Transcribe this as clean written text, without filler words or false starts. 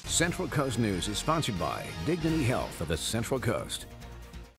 Central Coast News is sponsored by Dignity Health of the Central Coast.